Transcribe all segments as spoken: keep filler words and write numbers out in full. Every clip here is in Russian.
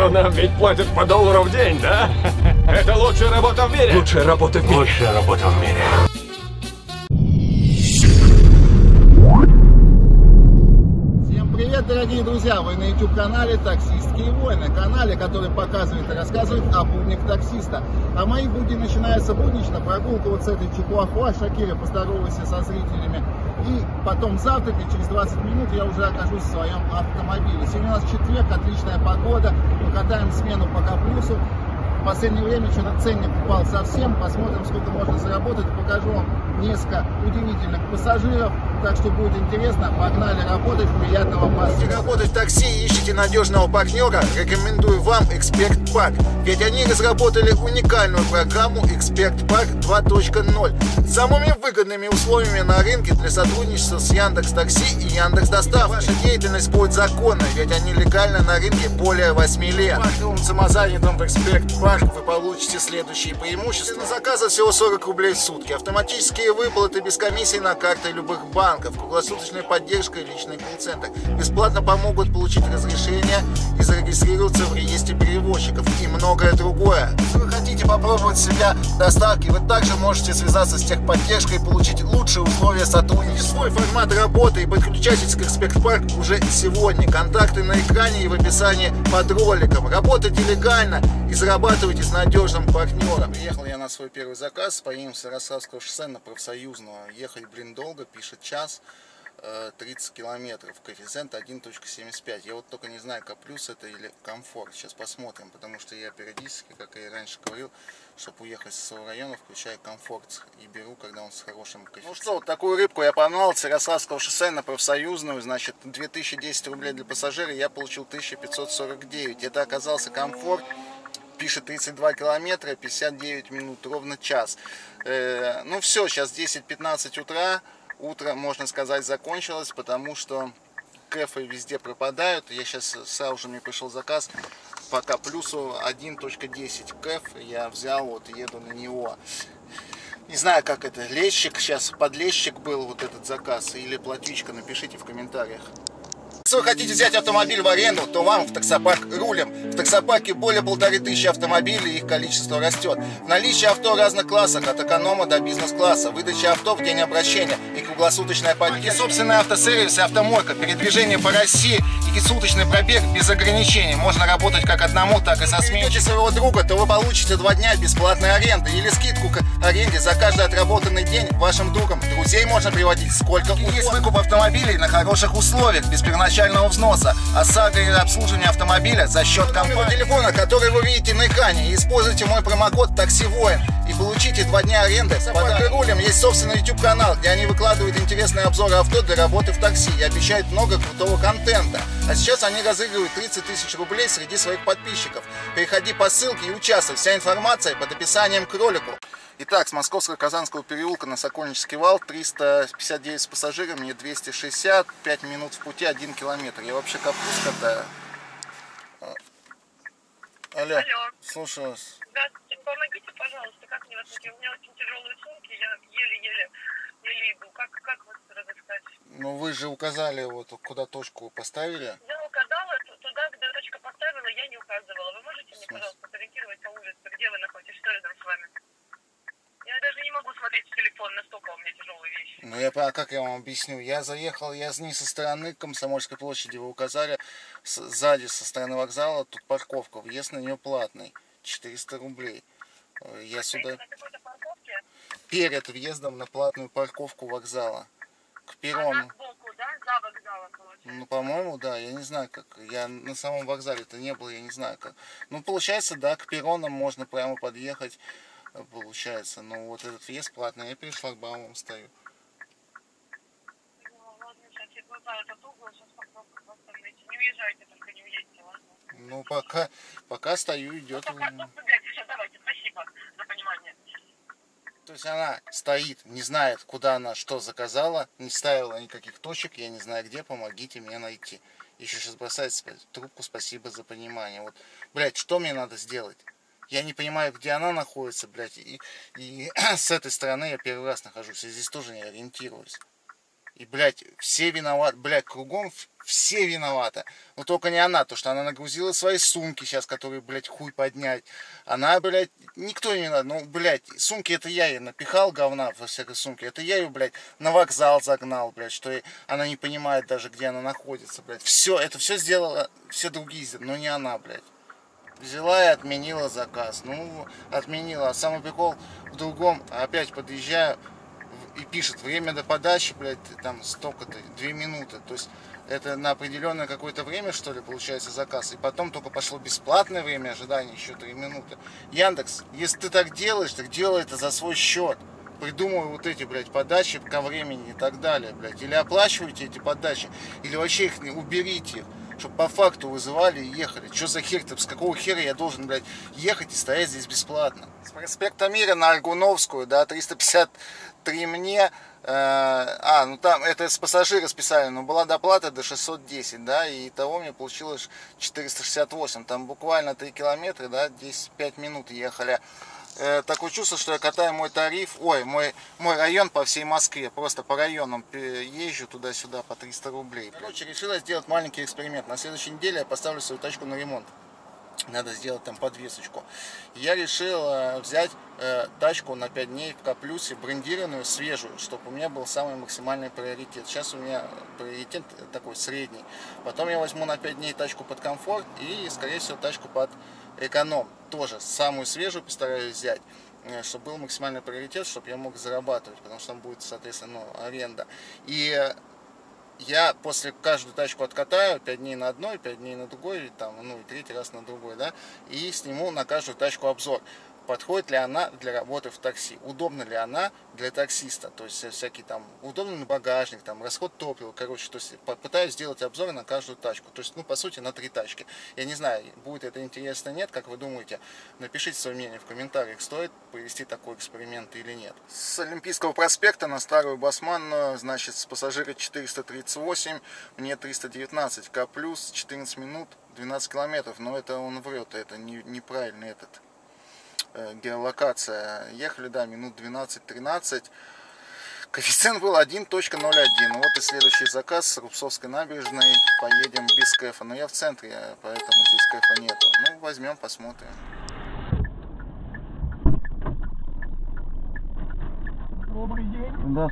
Но нам ведь платят по доллару в день, да? Это лучшая работа в мире. Лучшая работа в мире. Лучшая работа в мире. Всем привет, дорогие друзья! Вы на YouTube-канале «Таксистские войны», канале, который показывает и рассказывает о буднях таксиста. А мои будни начинаются буднично. Прогулка вот с этой чихуахуа. Шакира, поздоровайся со зрителями. И потом завтрак, и через двадцать минут я уже окажусь в своем автомобиле. Сегодня у нас четверг, отличная погода. Мы катаем смену по Каплюсу. В последнее время что-то ценник упал совсем. Посмотрим, сколько можно заработать. Покажу вам несколько удивительных пассажиров. Так что будет интересно. Погнали работать. Приятного просмотра. Если работать в такси и ищете надежного партнера, рекомендую вам Эксперт Парк. Ведь они разработали уникальную программу Эксперт Парк два точка ноль с самыми выгодными условиями на рынке для сотрудничества с Яндекс.Такси и Яндекс.Доставкой. Ваша деятельность будет законной, ведь они легально на рынке более восьми лет. Фактовым самозанятым в Эксперт Парк вы получите следующие преимущества. На заказы всего сорок рублей в сутки, автоматические выплаты без комиссий на карты любых банков, круглосуточная поддержка и личный колл-центр. Бесплатно помогут получить разрешение и зарегистрироваться в реестре перевозчиков и многое другое. Если вы хотите попробовать себя в доставке, вы также можете связаться с техподдержкой и получить лучшие условия сотрудничества. Свой формат работы и подключайтесь к Эксперт Парк уже сегодня. Контакты на экране и в описании под роликом. Работайте легально и зарабатывайте с надежным партнером. Приехал я на свой первый заказ. Поедем с Ярославского шоссе на Профсоюзного. Ехать, блин, долго, пишет час. тридцать километров, коэффициент один точка семьдесят пять. Я вот только не знаю, Каплюс это или Комфорт. Сейчас посмотрим, потому что я периодически, как я и раньше говорил, чтобы уехать со своего района, включаю Комфорт и беру, когда он с хорошим коэффициентом. Ну что, вот такую рыбку я погнал с Ярославского шоссе на Профсоюзную. Значит, две тысячи десять рублей для пассажира, я получил тысячу пятьсот сорок девять. Это оказался Комфорт. Пишет тридцать два километра, пятьдесят девять минут, ровно час. Э, ну все, сейчас десять пятнадцать утра. Утро, можно сказать, закончилось, потому что кэфы везде пропадают. Я сейчас сразу же мне пришел заказ по Каплюсу один точка десять кэф. Я взял, вот еду на него. Не знаю, как это, лещик, сейчас подлещик был вот этот заказ или платичка, напишите в комментариях. Если вы хотите взять автомобиль в аренду, то вам в таксопарк рулем. В таксопарке более полторы тысячи автомобилей, их количество растет. В наличии авто разных классов, от эконома до бизнес-класса. Выдача авто в день обращения и круглосуточная поддержка. Собственный автосервис и автомойка, передвижение по России и суточный пробег без ограничений. Можно работать как одному, так и со сменой. Если своего друга, то вы получите два дня бесплатной аренды или скидку к аренде за каждый отработанный день вашим другом. Друзей можно приводить сколько угодно. Есть выкуп автомобилей на хороших условиях, без первоначального взноса, ОСАГО и обслуживание автомобиля за счет компании. Телефона, который вы видите на экране, и используйте мой промокод «Таксивоин» и получите два дня аренды. Под рулем есть собственный YouTube канал, где они выкладывают интересные обзоры авто для работы в такси и обещают много крутого контента. А сейчас они разыгрывают тридцать тысяч рублей среди своих подписчиков. Переходи по ссылке и участвуй. Вся информация под описанием к ролику. Итак, с Московского Казанского переулка на Сокольнический вал триста пятьдесят девять с пассажирами, мне двести шестьдесят, пять минут в пути, один километр. Я вообще Каплюс катаю. Алло, Алло. Слушаю вас. Здравствуйте, помогите, пожалуйста, как мне вас найти? У меня очень тяжелые сумки, я еле-еле еле иду. Как, как вас разыскать? Ну вы же указали, вот куда точку поставили. Я указала, туда, где точка поставила, я не указывала. Вы можете мне, пожалуйста, сориентировать по улице, где вы находитесь, что рядом с вами? Я даже не могу смотреть в телефон, настолько у меня тяжелые вещи. Ну я а как я вам объясню? Я заехал, я не со стороны Комсомольской площади, вы указали, сзади, со стороны вокзала, тут парковка, въезд на нее платный, четыреста рублей. Я сюда... На какой-то парковке? Перед въездом на платную парковку вокзала. К перрону. А сбоку, да? За вокзалом, получается? Ну, по-моему, да, я не знаю как. Я на самом вокзале-то не был, я не знаю как. Ну, получается, да, к перронам можно прямо подъехать. Получается, но вот этот въезд платный, я перед шлагбаумом стою. Ну, ладно, сейчас я глаза этот угол, сейчас попробую просто найти. Не уезжайте, только не уедете, ладно? Ну, пока, пока стою, идет. Ну, пока, ну, сейчас, давайте, спасибо за понимание. То есть она стоит, не знает, куда она что заказала, не ставила никаких точек, я не знаю где, помогите мне найти. Еще сейчас бросает трубку, спасибо за понимание. Вот, блядь, что мне надо сделать? Я не понимаю, где она находится, блядь, и, и с этой стороны я первый раз нахожусь, я здесь тоже не ориентируюсь. И, блядь, все виноваты, блядь, кругом все виноваты. Но только не она, то что она нагрузила свои сумки сейчас, которые, блядь, хуй поднять. Она, блядь, никто не надо. Ну, блядь, сумки это я ей напихал говна во всякой сумке. Это я ее, блядь, на вокзал загнал, блядь, что она не понимает даже, где она находится, блядь. Все, это все сделала, все другие, но не она, блядь. Взяла и отменила заказ. Ну, отменила. А самый прикол в другом, опять подъезжаю и пишет, время до подачи, блядь, там столько-то, две минуты. То есть это на определенное какое-то время, что ли, получается заказ. И потом только пошло бесплатное время ожидания, еще три минуты. Яндекс, если ты так делаешь, так делай это за свой счет. Придумывай вот эти, блядь, подачи ко времени и так далее, блядь. Или оплачивайте эти подачи, или вообще их не уберите их. Чтобы по факту вызывали и ехали. Что за хер, с какого хера я должен, блядь, ехать и стоять здесь бесплатно? С проспекта Мира на Аргуновскую, да, триста пятьдесят три мне, э, а, ну там, это с пассажира списали, но была доплата до шестьсот десять, да, и того мне получилось четыреста шестьдесят восемь, там буквально три километра, да, десять пять минут ехали. Э, такое чувство, что я катаю мой тариф, ой, мой, мой район по всей Москве, просто по районам езжу туда-сюда по триста рублей. Короче, решила сделать маленький эксперимент. На следующей неделе я поставлю свою тачку на ремонт. Надо сделать там подвесочку. Я решил э, взять э, тачку на пять дней в К-плюсе, брендированную, свежую, чтобы у меня был самый максимальный приоритет. Сейчас у меня приоритет такой средний. Потом я возьму на пять дней тачку под комфорт и, скорее всего, тачку под эконом. Тоже самую свежую постараюсь взять, чтобы был максимальный приоритет, чтобы я мог зарабатывать, потому что там будет, соответственно, ну, аренда. И я после каждую тачку откатаю пять дней на одной, пять дней на другой, там, ну и третий раз на другой, да, и сниму на каждую тачку обзор. Подходит ли она для работы в такси, удобна ли она для таксиста, то есть всякие там, удобный на багажник, там, расход топлива, короче, то есть попытаюсь сделать обзоры на каждую тачку, то есть, ну, по сути, на три тачки. Я не знаю, будет это интересно, нет, как вы думаете, напишите свое мнение в комментариях, стоит провести такой эксперимент или нет. С Олимпийского проспекта на Старую Басманную, значит, с пассажира четыреста тридцать восемь, мне триста девятнадцать, К плюс, четырнадцать минут, двенадцать километров, но это он врет, это не, неправильный этот... геолокация. Ехали, да, минут двенадцать-тринадцать. Коэффициент был один точка ноль один. Вот и следующий заказ с Рубцовской набережной. Поедем без кэфа. Но я в центре, поэтому здесь кэфа нету. Ну, возьмем, посмотрим. Добрый день. Да.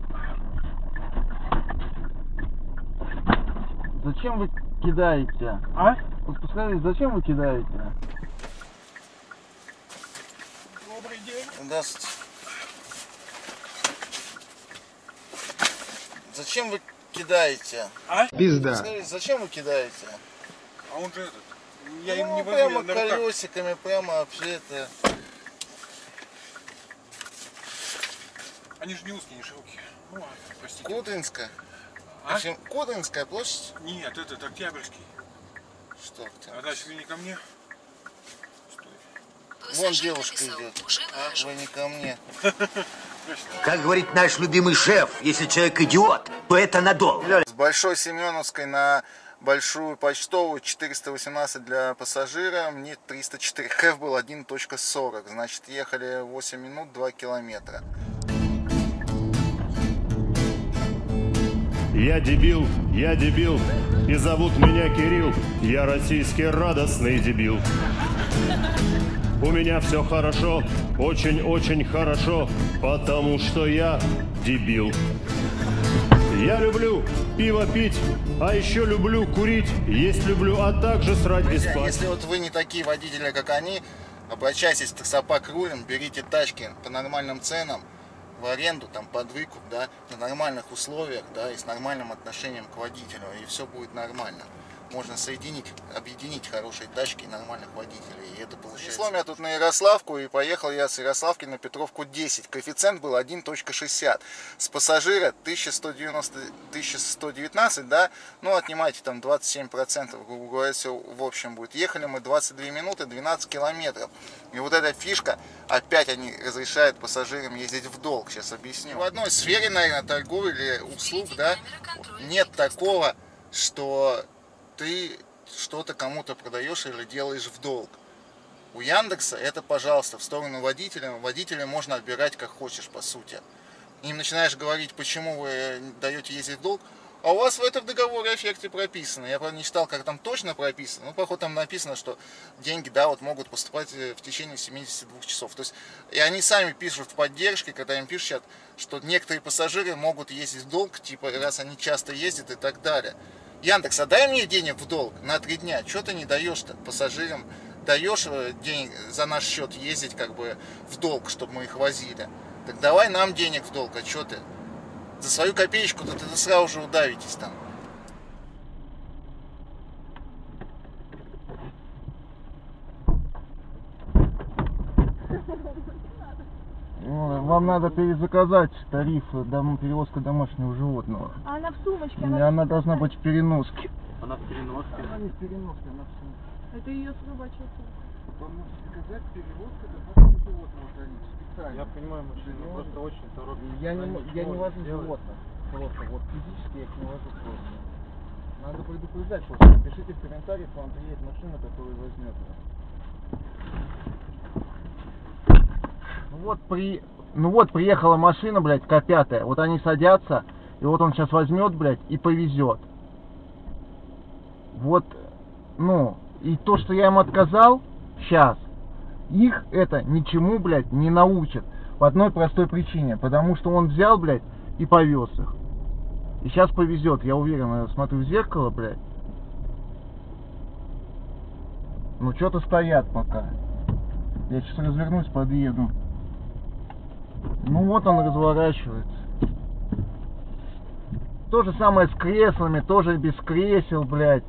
Зачем вы кидаете? А? Вот посмотрите, зачем вы кидаете? Добрый день. Здравствуйте. Зачем вы кидаете? А? Пизда. Скажите, зачем вы кидаете? А он же этот. Я ну, им не возьму, прямо я на руках. колесиками, прямо вообще это. Они же не узкие, не широкие. Ну ладно, простите. Кудринская. А? Общем, Кудринская площадь. Нет, этот Октябрьский. Что ты? А дальше вы не ко мне? Стой. Вон девушка идет. А, вы не ко мне. Как говорит наш любимый шеф, если человек идиот, то это надолго. С Большой Семеновской на Большую Почтовую четыреста восемнадцать для пассажира, мне триста четыре. Кэф был один точка сорок, значит ехали восемь минут, два километра. Я дебил, я дебил, и зовут меня Кирилл, я российский радостный дебил. У меня все хорошо, очень-очень хорошо, потому что я дебил. Я люблю пиво пить, а еще люблю курить, есть люблю, а также срать и спать. Если вот вы не такие водители, как они, обращайтесь к таксопарк рулем, берите тачки по нормальным ценам, в аренду, там, под выкуп, да, на нормальных условиях, да, и с нормальным отношением к водителю, и все будет нормально. Можно соединить, объединить хорошие тачки и нормальных водителей, и это получается. Число меня тут на Ярославку, и поехал я с Ярославки на Петровку десять. Коэффициент был один точка шестьдесят. С пассажира тысяча сто девяносто, тысяча сто девятнадцать, да, ну, отнимайте там двадцать семь процентов, грубо говоря, все в общем будет. Ехали мы двадцать две минуты, двенадцать километров. И вот эта фишка, опять они разрешают пассажирам ездить в долг, сейчас объясню. В одной сфере, наверное, торговли или услуг, да, нет такого, что ты что-то кому-то продаешь или делаешь в долг. У Яндекса это, пожалуйста, в сторону водителя. Водителя можно отбирать как хочешь, по сути. им начинаешь говорить, почему вы даете ездить в долг, а у вас в этом договоре о эффекте прописано. Я, правда, не читал, как там точно прописано, но, походу, там написано, что деньги, да, вот могут поступать в течение семидесяти двух часов. То есть, и они сами пишут в поддержке, когда им пишут, что некоторые пассажиры могут ездить в долг, типа, раз они часто ездят и так далее. Яндекс, а дай мне денег в долг на три дня. Что ты не даешь-то пассажирам? Даешь денег за наш счет ездить как бы в долг, чтобы мы их возили. Так давай нам денег в долг, а что ты? За свою копеечку-то ты сразу же удавитесь там. Вам надо перезаказать тариф дом, перевозка домашнего животного. А она в сумочке? Она, она, она должна быть в переноске. Она в переноске? Она не в переноске, она в сумке. Это ее собачья сумка. Вам нужно заказать перевозка домашнего животного тариф специально. Я понимаю, мужчина, ну, просто очень торопится. Я не, я не вожу животных. Просто вот физически я их не вожу просто. Надо предупреждать просто. Пишите в комментариях, вам приедет машина, которая возьмет. Ну вот при... Ну вот приехала машина, блядь, К пять. Вот они садятся, и вот он сейчас возьмет, блядь, и повезет. Вот, ну, и то, что я им отказал, сейчас, их это ничему, блядь, не научит. По одной простой причине. Потому что он взял, блядь, и повез их. И сейчас повезет, я уверен. Я смотрю в зеркало, блядь. Ну, что-то стоят пока. Я сейчас развернусь, подъеду. Ну, вот он разворачивается. То же самое с креслами, тоже без кресел, блядь.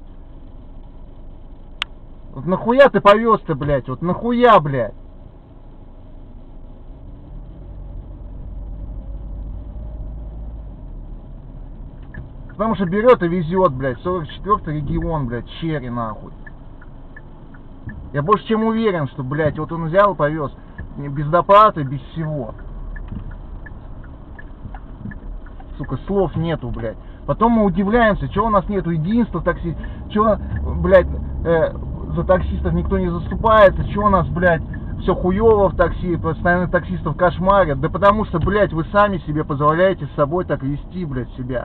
Вот нахуя ты повез-то, блядь? Вот нахуя, блядь? Потому что берет и везет, блядь, сорок четвёртый регион, блядь, черри, нахуй. Я больше чем уверен, что, блядь, вот он взял и повез. Без доплаты, без всего. Сука, слов нету, блядь. Потом мы удивляемся, чего у нас нету единства такси, чего, блядь, э, за таксистов никто не заступается, чего у нас, блядь, все хуево в такси, постоянно таксистов кошмарят. Да потому что, блядь, вы сами себе позволяете с собой так вести, блядь, себя.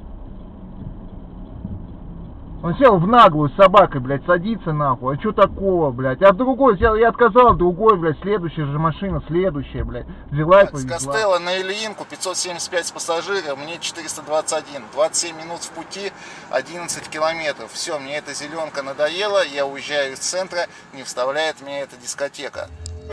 Он сел в наглую с собакой, блядь, садится нахуй. А что такого, блядь? А другой сел, я отказал, другой, блядь, следующая же машина, следующая, блядь. Взяла и повезла. С Костелла на Ильинку пятьсот семьдесят пять с пассажиром, мне четыреста двадцать один. двадцать семь минут в пути, одиннадцать километров. Все, мне эта зеленка надоела, я уезжаю из центра, не вставляет меня эта дискотека.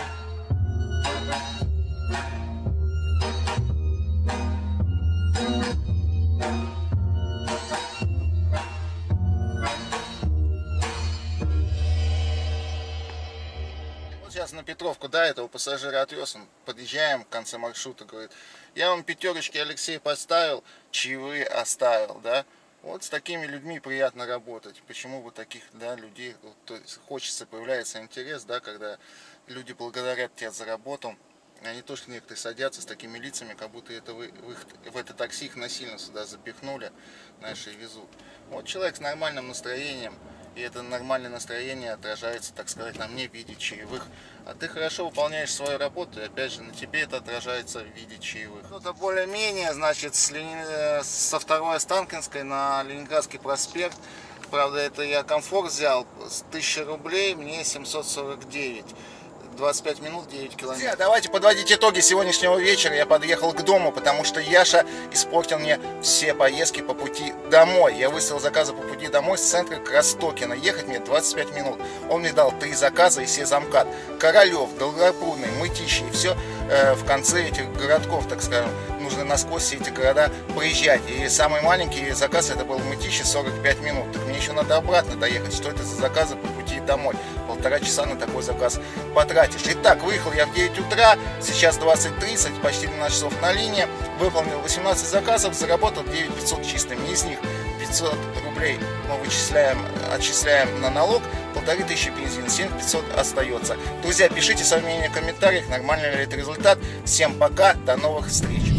Сейчас на Петровку, да, этого пассажира отвез, он, подъезжаем в конце маршрута, говорит, я вам пятерочки, Алексей, поставил, чаевые оставил, да. Вот с такими людьми приятно работать. Почему бы таких, да, людей, то есть хочется, появляется интерес, да, когда люди благодарят тебя за работу, а не то, что некоторые садятся с такими лицами, как будто это вы, в, их, в это такси их насильно сюда запихнули, знаешь, и везут. Вот человек с нормальным настроением, и это нормальное настроение отражается, так сказать, на мне в виде чаевых. А ты хорошо выполняешь свою работу, и опять же на тебе это отражается в виде чаевых. Что-то более-менее, значит, с Лени... со второй Останкинской на Ленинградский проспект. Правда, это я комфорт взял, с тысячи рублей мне семьсот сорок девять. двадцать пять минут, девять километров. Давайте подводить итоги сегодняшнего вечера. Я подъехал к дому, потому что Яша испортил мне все поездки по пути домой. Я выставил заказы по пути домой с центра Крастокина. Ехать мне двадцать пять минут. Он мне дал три заказа и Сезамкат. Королев, Долгопрудный, Мытищи. И все э, в конце этих городков, так скажем, нужно насквозь все эти города проезжать. И самый маленький заказ это был Мытищи, сорок пять минут. Так мне еще надо обратно доехать. Что это за заказы по пути домой? Полтора часа на такой заказ потратить. Итак, выехал я в девять утра, сейчас двадцать тридцать, почти двенадцать часов на линии, выполнил восемнадцать заказов, заработал девять тысяч пятьсот чистыми, из них пятьсот рублей мы вычисляем, отчисляем на налог, полторы тысячи бензин, семь тысяч пятьсот остается. Друзья, пишите свое мнение в комментариях, нормальный ли это результат. Всем пока, до новых встреч.